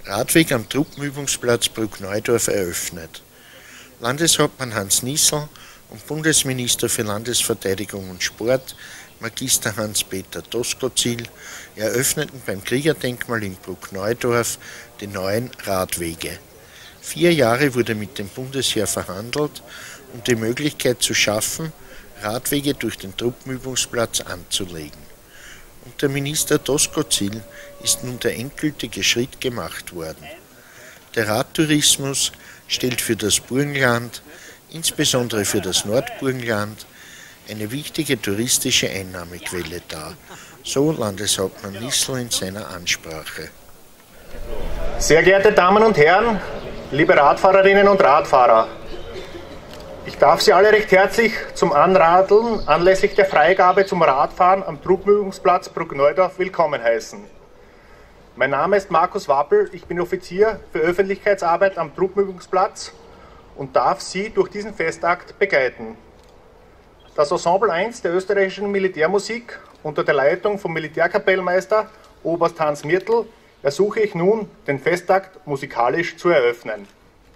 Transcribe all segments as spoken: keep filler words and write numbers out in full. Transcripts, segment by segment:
Radweg am Truppenübungsplatz Bruckneudorf eröffnet. Landeshauptmann Hans Niesel und Bundesminister für Landesverteidigung und Sport, Magister Hans-Peter Doskozil, eröffneten beim Kriegerdenkmal in Bruckneudorf die neuen Radwege. Vier Jahre wurde mit dem Bundesheer verhandelt, um die Möglichkeit zu schaffen, Radwege durch den Truppenübungsplatz anzulegen. Unter Minister Doskozil ist nun der endgültige Schritt gemacht worden. Der Radtourismus stellt für das Burgenland, insbesondere für das Nordburgenland, eine wichtige touristische Einnahmequelle dar, so Landeshauptmann Niesel in seiner Ansprache. Sehr geehrte Damen und Herren, liebe Radfahrerinnen und Radfahrer, ich darf Sie alle recht herzlich zum Anradeln anlässlich der Freigabe zum Radfahren am Truppenübungsplatz Bruckneudorf willkommen heißen. Mein Name ist Markus Wappel, ich bin Offizier für Öffentlichkeitsarbeit am Truppenübungsplatz und darf Sie durch diesen Festakt begleiten. Das Ensemble eins der österreichischen Militärmusik unter der Leitung vom Militärkapellmeister Oberst Hans Mirtl ersuche ich nun, den Festakt musikalisch zu eröffnen.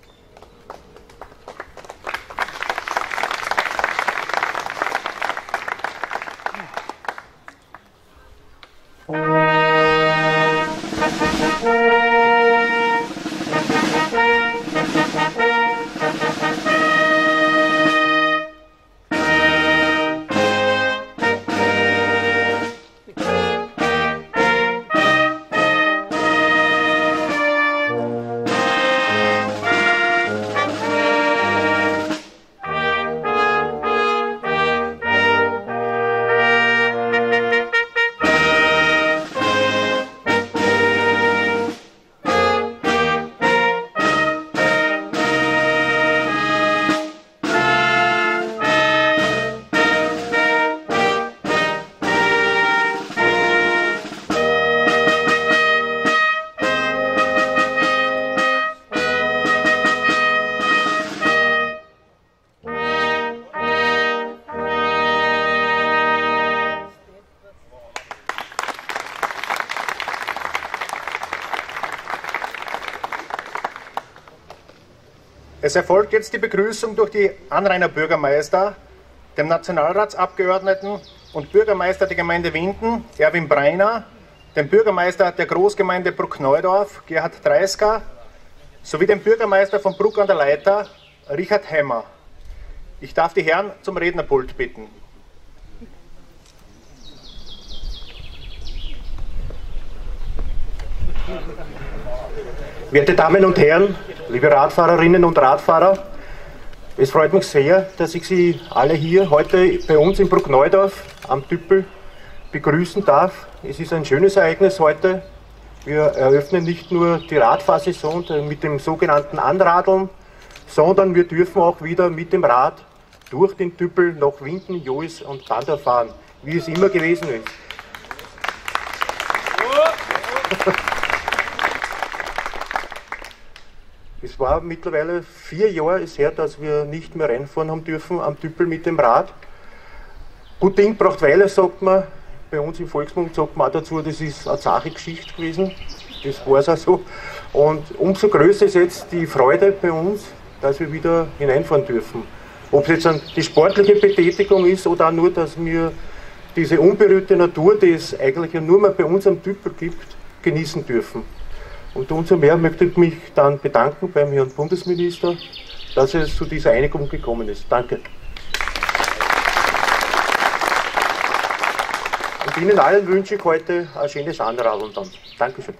Es erfolgt jetzt die Begrüßung durch die Anrainer Bürgermeister, dem Nationalratsabgeordneten und Bürgermeister der Gemeinde Winden, Erwin Breiner, dem Bürgermeister der Großgemeinde Bruckneudorf, Gerhard Dreisker, sowie dem Bürgermeister von Bruck an der Leitha, Richard Hemmer. Ich darf die Herren zum Rednerpult bitten. Werte Damen und Herren, liebe Radfahrerinnen und Radfahrer, es freut mich sehr, dass ich Sie alle hier heute bei uns in Bruckneudorf am Tüppel begrüßen darf. Es ist ein schönes Ereignis heute. Wir eröffnen nicht nur die Radfahrsaison mit dem sogenannten Anradeln, sondern wir dürfen auch wieder mit dem Rad durch den Tüppel nach Winden, Jois und Bandau fahren, wie es immer gewesen ist. Es war mittlerweile vier Jahre ist her, dass wir nicht mehr reinfahren haben dürfen am Tüppel mit dem Rad. Gut Ding braucht Weile, sagt man. Bei uns im Volksmund sagt man auch dazu, das ist eine zahre Geschichte gewesen. Das war es auch so. Und umso größer ist jetzt die Freude bei uns, dass wir wieder hineinfahren dürfen. Ob es jetzt die sportliche Betätigung ist oder auch nur, dass wir diese unberührte Natur, die es eigentlich ja nur mehr bei uns am Tüppel gibt, genießen dürfen. Und umso mehr möchte ich mich dann bedanken beim Herrn Bundesminister, dass es zu dieser Einigung gekommen ist. Danke. Und Ihnen allen wünsche ich heute ein schönes Anradeln dann. Dankeschön.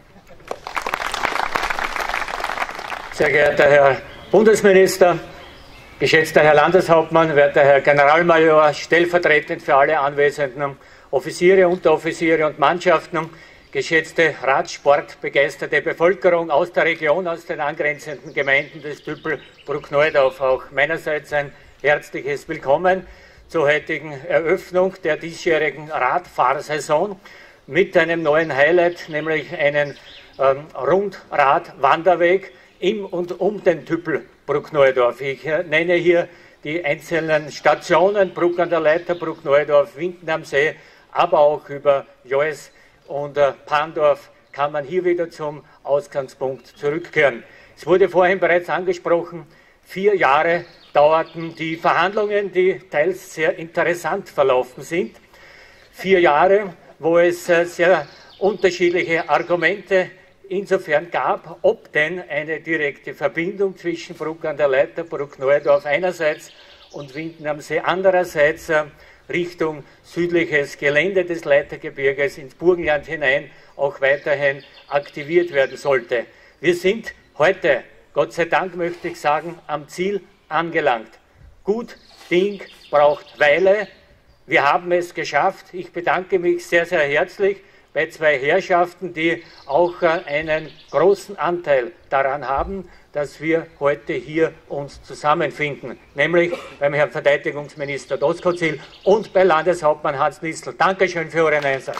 Sehr geehrter Herr Bundesminister, geschätzter Herr Landeshauptmann, werter Herr Generalmajor, stellvertretend für alle anwesenden Offiziere, Unteroffiziere und Mannschaften, geschätzte Radsportbegeisterte Bevölkerung aus der Region, aus den angrenzenden Gemeinden des Tüppel Bruckneudorf, auch meinerseits ein herzliches Willkommen zur heutigen Eröffnung der diesjährigen Radfahrsaison mit einem neuen Highlight, nämlich einen ähm, Rundradwanderweg im und um den Tüppel Bruckneudorf. Ich äh, nenne hier die einzelnen Stationen, Bruck an der Leitha, Bruckneudorf, Winden am See, aber auch über Jois und äh, Pandorf kann man hier wieder zum Ausgangspunkt zurückkehren. Es wurde vorhin bereits angesprochen, vier Jahre dauerten die Verhandlungen, die teils sehr interessant verlaufen sind. Vier Jahre, wo es sehr unterschiedliche Argumente insofern gab, ob denn eine direkte Verbindung zwischen Bruck an der Leitha, Bruck-Neudorf einerseits und Winden am See andererseits Richtung südliches Gelände des Leithagebirges ins Burgenland hinein auch weiterhin aktiviert werden sollte. Wir sind heute, Gott sei Dank möchte ich sagen, am Ziel angelangt. Gut Ding braucht Weile. Wir haben es geschafft. Ich bedanke mich sehr, sehr herzlich bei zwei Herrschaften, die auch einen großen Anteil daran haben, dass wir heute hier uns zusammenfinden, nämlich beim Herrn Verteidigungsminister Doskozil und bei Landeshauptmann Hans Niesl. Dankeschön für Ihren Einsatz.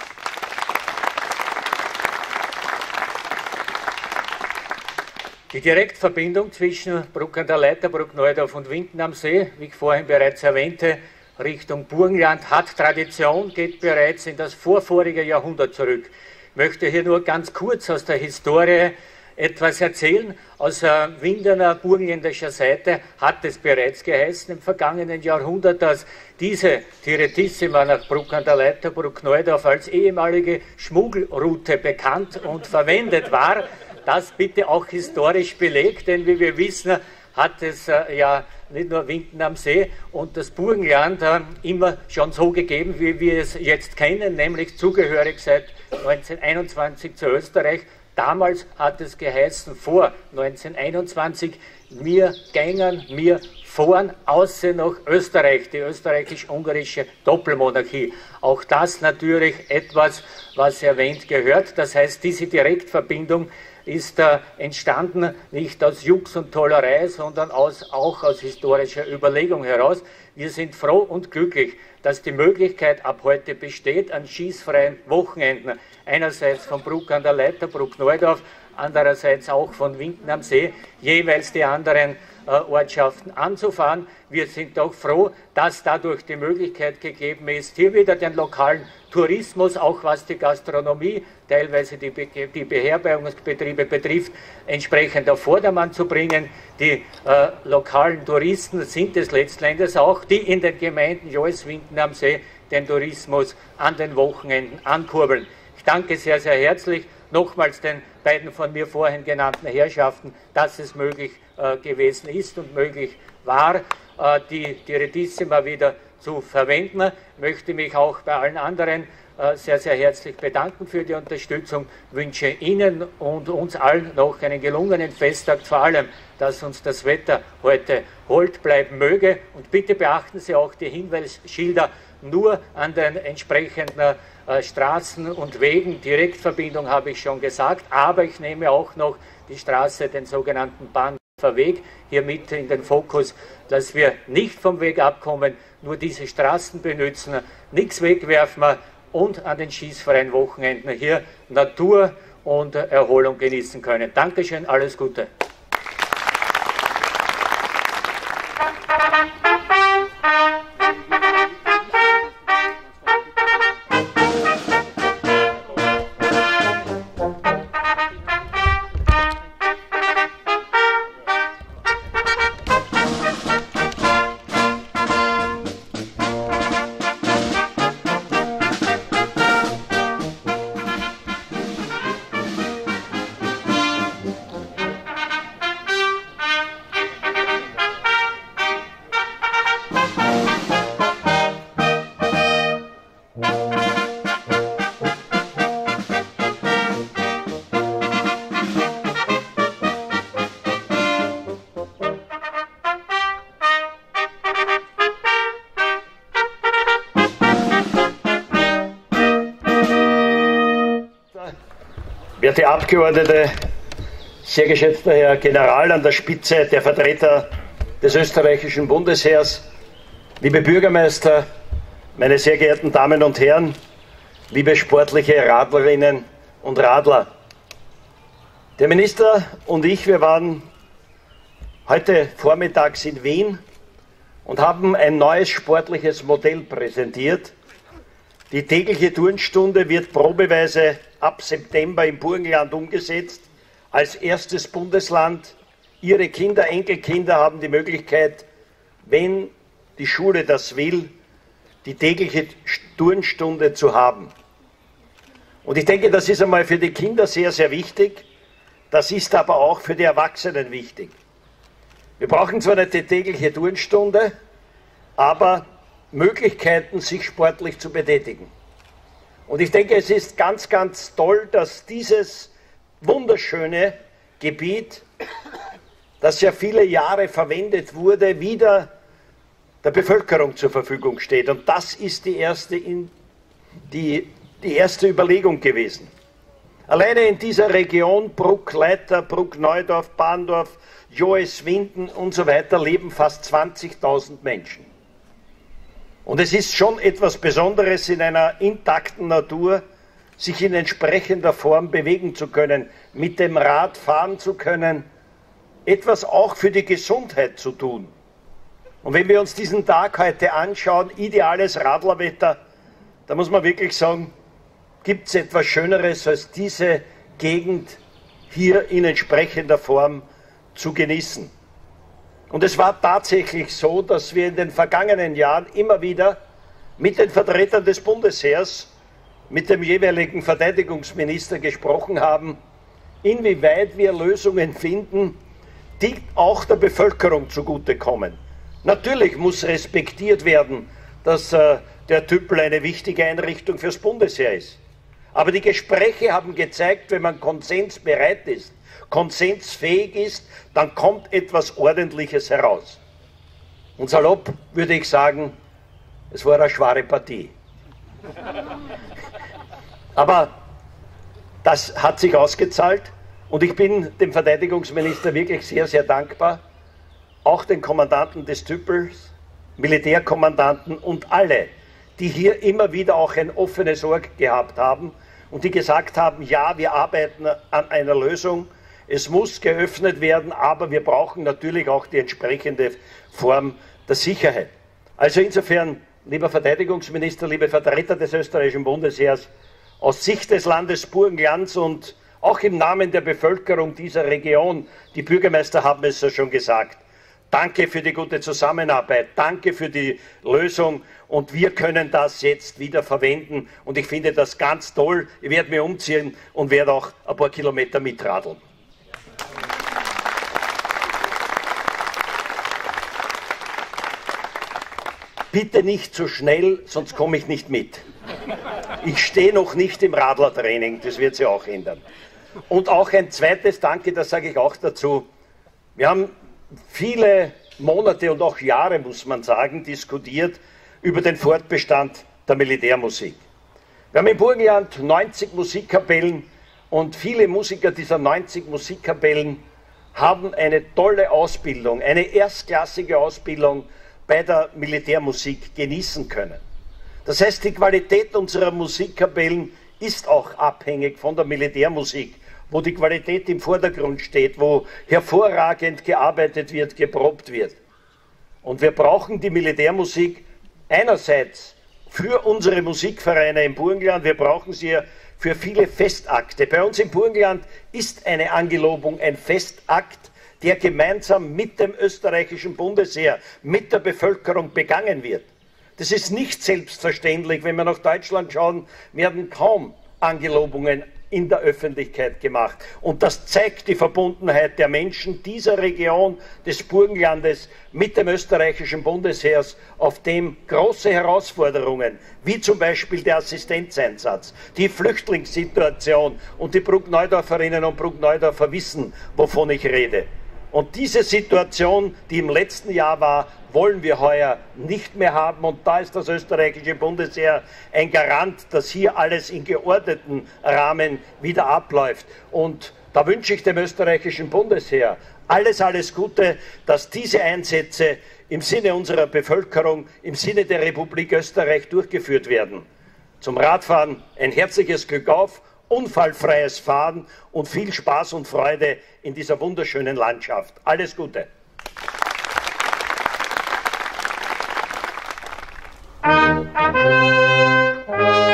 Die Direktverbindung zwischen Bruck an der Leitha, Bruck-Neudorf und Winden am See, wie ich vorhin bereits erwähnte, Richtung Burgenland hat Tradition, geht bereits in das vorvorige Jahrhundert zurück. Ich möchte hier nur ganz kurz aus der Historie etwas erzählen. Aus Windener, burgenländischer Seite hat es bereits geheißen im vergangenen Jahrhundert, dass diese Tiretissima nach Bruck an der Leitha, Bruck-Neudorf als ehemalige Schmuggelroute bekannt und verwendet war. Das bitte auch historisch belegt, denn wie wir wissen, hat es äh, ja nicht nur Winden am See und das Burgenland äh, immer schon so gegeben, wie wir es jetzt kennen, nämlich zugehörig seit neunzehnhunderteinundzwanzig zu Österreich. Damals hat es geheißen, vor neunzehnhunderteinundzwanzig, wir gängern, wir fahren außer nach Österreich, die österreichisch-ungarische Doppelmonarchie. Auch das natürlich etwas, was erwähnt gehört. Das heißt, diese Direktverbindung ist äh, entstanden nicht aus Jux und Tollerei, sondern aus, auch aus historischer Überlegung heraus. Wir sind froh und glücklich, dass die Möglichkeit ab heute besteht, an schießfreien Wochenenden, einerseits von Bruck an der Leitha, Bruck-Neudorf, andererseits auch von Winden am See, jeweils die anderen äh, Ortschaften anzufahren. Wir sind auch froh, dass dadurch die Möglichkeit gegeben ist, hier wieder den lokalen Tourismus, auch was die Gastronomie, teilweise die, Be die Beherbergungsbetriebe betrifft, entsprechend auf Vordermann zu bringen. Die äh, lokalen Touristen sind es letzten Endes auch, die in den Gemeinden Joes, Winden am See den Tourismus an den Wochenenden ankurbeln. Ich danke sehr, sehr herzlich nochmals den beiden von mir vorhin genannten Herrschaften, dass es möglich äh, gewesen ist und möglich war, äh, die Tiretissima wieder zu verwenden. Ich möchte mich auch bei allen anderen äh, sehr, sehr herzlich bedanken für die Unterstützung, wünsche Ihnen und uns allen noch einen gelungenen Festtag, vor allem, dass uns das Wetter heute hold bleiben möge. Und bitte beachten Sie auch die Hinweisschilder nur an den entsprechenden äh, Straßen und Wegen. Direktverbindung habe ich schon gesagt, aber ich nehme auch noch die Straße, den sogenannten Bahndorfer Weg, hier mit in den Fokus, dass wir nicht vom Weg abkommen, nur diese Straßen benutzen, nichts wegwerfen und an den schießfreien Wochenenden hier Natur und Erholung genießen können. Dankeschön, alles Gute. Werte Abgeordnete, sehr geschätzter Herr General an der Spitze der Vertreter des österreichischen Bundesheers, liebe Bürgermeister, meine sehr geehrten Damen und Herren, liebe sportliche Radlerinnen und Radler. Der Minister und ich, wir waren heute vormittags in Wien und haben ein neues sportliches Modell präsentiert, Die tägliche Turnstunde wird probeweise ab September im Burgenland umgesetzt. Als erstes Bundesland. Ihre Kinder, Enkelkinder haben die Möglichkeit, wenn die Schule das will, die tägliche Turnstunde zu haben. Und ich denke, das ist einmal für die Kinder sehr, sehr wichtig. Das ist aber auch für die Erwachsenen wichtig. Wir brauchen zwar nicht die tägliche Turnstunde, aber Möglichkeiten, sich sportlich zu betätigen. Und ich denke, es ist ganz, ganz toll, dass dieses wunderschöne Gebiet, das ja viele Jahre verwendet wurde, wieder der Bevölkerung zur Verfügung steht. Und das ist die erste, die, die erste Überlegung gewesen. Alleine in dieser Region, Bruck, Leiter, Bruck, Neudorf, Bahndorf, Joeswinden und so weiter, leben fast zwanzigtausend Menschen. Und es ist schon etwas Besonderes, in einer intakten Natur sich in entsprechender Form bewegen zu können, mit dem Rad fahren zu können, etwas auch für die Gesundheit zu tun. Und wenn wir uns diesen Tag heute anschauen, ideales Radlerwetter, da muss man wirklich sagen, gibt es etwas Schöneres, als diese Gegend hier in entsprechender Form zu genießen. Und es war tatsächlich so, dass wir in den vergangenen Jahren immer wieder mit den Vertretern des Bundesheers, mit dem jeweiligen Verteidigungsminister gesprochen haben, inwieweit wir Lösungen finden, die auch der Bevölkerung zugutekommen. Natürlich muss respektiert werden, dass äh, der Tüppel eine wichtige Einrichtung fürs Bundesheer ist. Aber die Gespräche haben gezeigt, wenn man konsensbereit ist, konsensfähig ist, dann kommt etwas Ordentliches heraus. Und salopp würde ich sagen, es war eine schwere Partie. Aber das hat sich ausgezahlt und ich bin dem Verteidigungsminister wirklich sehr, sehr dankbar, auch den Kommandanten des Tüppels, Militärkommandanten und alle, die hier immer wieder auch ein offenes Ohr gehabt haben und die gesagt haben, ja, wir arbeiten an einer Lösung, es muss geöffnet werden, aber wir brauchen natürlich auch die entsprechende Form der Sicherheit. Also insofern, lieber Verteidigungsminister, liebe Vertreter des österreichischen Bundesheers, aus Sicht des Landes Burgenlands und auch im Namen der Bevölkerung dieser Region, die Bürgermeister haben es ja schon gesagt, danke für die gute Zusammenarbeit, danke für die Lösung und wir können das jetzt wieder verwenden und ich finde das ganz toll. Ich werde mir umziehen und werde auch ein paar Kilometer mitradeln. Bitte nicht so schnell, sonst komme ich nicht mit. Ich stehe noch nicht im Radlertraining, das wird sich auch ändern. Und auch ein zweites Danke, das sage ich auch dazu. Wir haben viele Monate und auch Jahre, muss man sagen, diskutiert über den Fortbestand der Militärmusik. Wir haben im Burgenland neunzig Musikkapellen und viele Musiker dieser neunzig Musikkapellen haben eine tolle Ausbildung, eine erstklassige Ausbildung bei der Militärmusik genießen können. Das heißt, die Qualität unserer Musikkapellen ist auch abhängig von der Militärmusik, wo die Qualität im Vordergrund steht, wo hervorragend gearbeitet wird, geprobt wird. Und wir brauchen die Militärmusik einerseits für unsere Musikvereine im Burgenland, wir brauchen sie für viele Festakte. Bei uns im Burgenland ist eine Angelobung ein Festakt, der gemeinsam mit dem österreichischen Bundesheer, mit der Bevölkerung begangen wird. Das ist nicht selbstverständlich. Wenn wir nach Deutschland schauen, werden kaum Angelobungen in der Öffentlichkeit gemacht. Und das zeigt die Verbundenheit der Menschen dieser Region des Burgenlandes mit dem österreichischen Bundesheers, auf dem große Herausforderungen, wie zum Beispiel der Assistenzeinsatz, die Flüchtlingssituation und die Bruck-Neudorferinnen und Bruck-Neudorfer wissen, wovon ich rede. Und diese Situation, die im letzten Jahr war, wollen wir heuer nicht mehr haben. Und da ist das österreichische Bundesheer ein Garant, dass hier alles in geordneten Rahmen wieder abläuft. Und da wünsche ich dem österreichischen Bundesheer alles, alles Gute, dass diese Einsätze im Sinne unserer Bevölkerung, im Sinne der Republik Österreich durchgeführt werden. Zum Radfahren ein herzliches Glück auf, unfallfreies Fahren und viel Spaß und Freude in dieser wunderschönen Landschaft. Alles Gute! Thank you.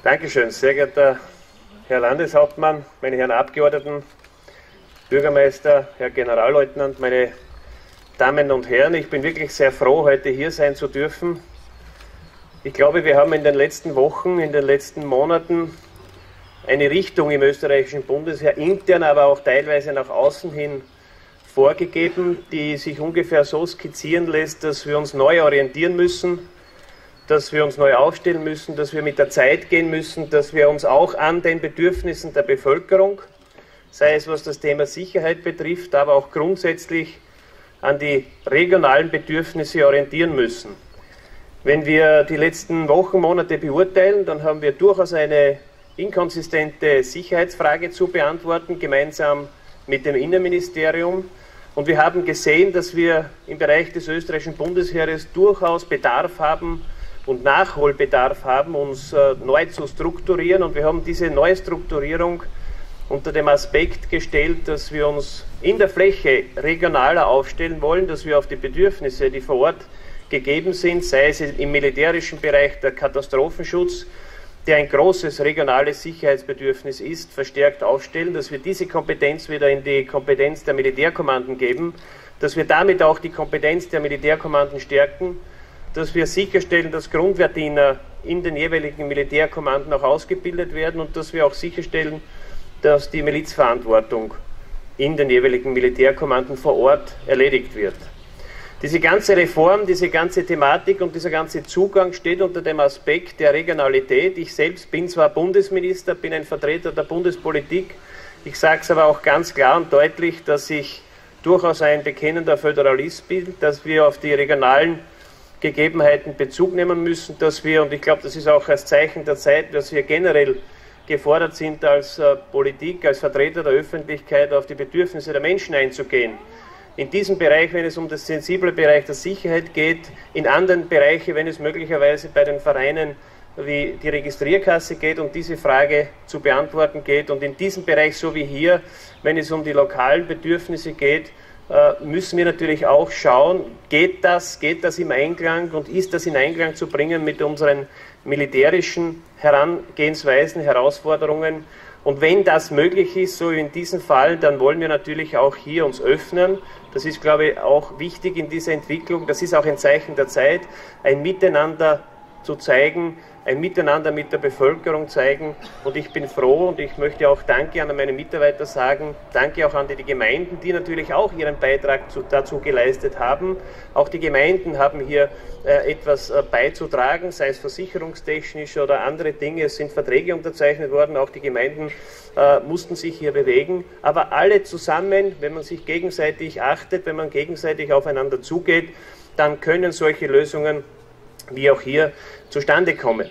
Dankeschön, sehr geehrter Herr Landeshauptmann, meine Herren Abgeordneten, Bürgermeister, Herr Generalleutnant, meine Damen und Herren. Ich bin wirklich sehr froh, heute hier sein zu dürfen. Ich glaube, wir haben in den letzten Wochen, in den letzten Monaten eine Richtung im österreichischen Bundesheer, intern, aber auch teilweise nach außen hin vorgegeben, die sich ungefähr so skizzieren lässt, dass wir uns neu orientieren müssen, dass wir uns neu aufstellen müssen, dass wir mit der Zeit gehen müssen, dass wir uns auch an den Bedürfnissen der Bevölkerung, sei es was das Thema Sicherheit betrifft, aber auch grundsätzlich an die regionalen Bedürfnisse orientieren müssen. Wenn wir die letzten Wochen, Monate beurteilen, dann haben wir durchaus eine inkonsistente Sicherheitsfrage zu beantworten, gemeinsam mit dem Innenministerium. Und wir haben gesehen, dass wir im Bereich des österreichischen Bundesheeres durchaus Bedarf haben und Nachholbedarf haben, uns äh, neu zu strukturieren. Und wir haben diese Neustrukturierung unter dem Aspekt gestellt, dass wir uns in der Fläche regionaler aufstellen wollen, dass wir auf die Bedürfnisse, die vor Ort gegeben sind, sei es im militärischen Bereich der Katastrophenschutz, der ein großes regionales Sicherheitsbedürfnis ist, verstärkt aufstellen, dass wir diese Kompetenz wieder in die Kompetenz der Militärkommanden geben, dass wir damit auch die Kompetenz der Militärkommanden stärken, dass wir sicherstellen, dass Grundwehrdiener in den jeweiligen Militärkommanden auch ausgebildet werden und dass wir auch sicherstellen, dass die Milizverantwortung in den jeweiligen Militärkommanden vor Ort erledigt wird. Diese ganze Reform, diese ganze Thematik und dieser ganze Zugang steht unter dem Aspekt der Regionalität. Ich selbst bin zwar Bundesminister, bin ein Vertreter der Bundespolitik, ich sage es aber auch ganz klar und deutlich, dass ich durchaus ein bekennender Föderalist bin, dass wir auf die regionalen Gegebenheiten Bezug nehmen müssen, dass wir, und ich glaube, das ist auch als Zeichen der Zeit, dass wir generell gefordert sind, als äh, Politik, als Vertreter der Öffentlichkeit auf die Bedürfnisse der Menschen einzugehen. In diesem Bereich, wenn es um das sensible Bereich der Sicherheit geht, in anderen Bereichen, wenn es möglicherweise bei den Vereinen wie die Registrierkasse geht und diese Frage zu beantworten geht. Und in diesem Bereich, so wie hier, wenn es um die lokalen Bedürfnisse geht, müssen wir natürlich auch schauen, geht das, geht das im Einklang und ist das in Einklang zu bringen mit unseren militärischen Herangehensweisen, Herausforderungen. Und wenn das möglich ist, so wie in diesem Fall, dann wollen wir natürlich auch hier uns öffnen. Das ist, glaube ich, auch wichtig in dieser Entwicklung. Das ist auch ein Zeichen der Zeit, ein Miteinander zu zeigen, ein Miteinander mit der Bevölkerung zeigen. Und ich bin froh und ich möchte auch Danke an meine Mitarbeiter sagen, Danke auch an die Gemeinden, die natürlich auch ihren Beitrag zu, dazu geleistet haben. Auch die Gemeinden haben hier äh, etwas äh, beizutragen, sei es versicherungstechnisch oder andere Dinge. Es sind Verträge unterzeichnet worden, auch die Gemeinden äh, mussten sich hier bewegen. Aber alle zusammen, wenn man sich gegenseitig achtet, wenn man gegenseitig aufeinander zugeht, dann können solche Lösungen wie auch hier zustande kommen.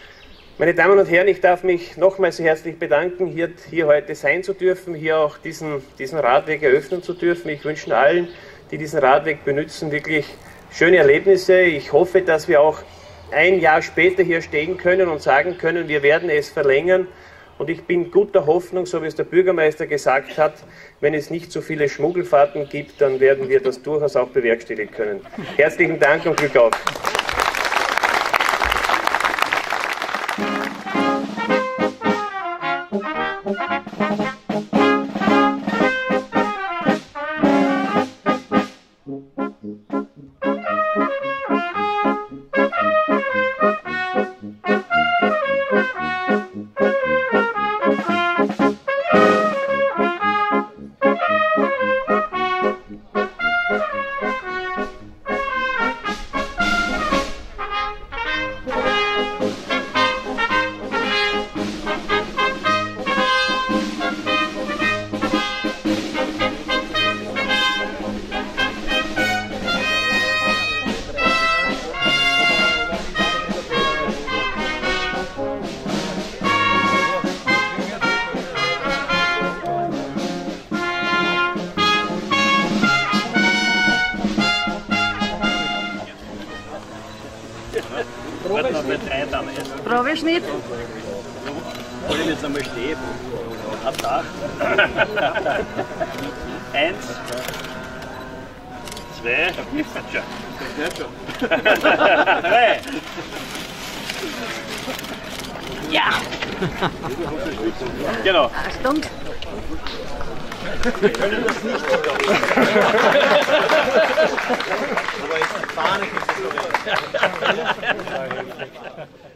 Meine Damen und Herren, ich darf mich nochmals herzlich bedanken, hier, hier heute sein zu dürfen, hier auch diesen, diesen Radweg eröffnen zu dürfen. Ich wünsche allen, die diesen Radweg benutzen, wirklich schöne Erlebnisse. Ich hoffe, dass wir auch ein Jahr später hier stehen können und sagen können, wir werden es verlängern. Und ich bin guter Hoffnung, so wie es der Bürgermeister gesagt hat, wenn es nicht so viele Schmuggelfahrten gibt, dann werden wir das durchaus auch bewerkstelligen können. Herzlichen Dank und Glück auf. Probeschnitt. Wollen wir jetzt einmal stehen? Ab da. Eins. Zwei. Drei. Ja. Genau. Eine Stunde. Wir können das nicht sogar. Aber ist die Fahne.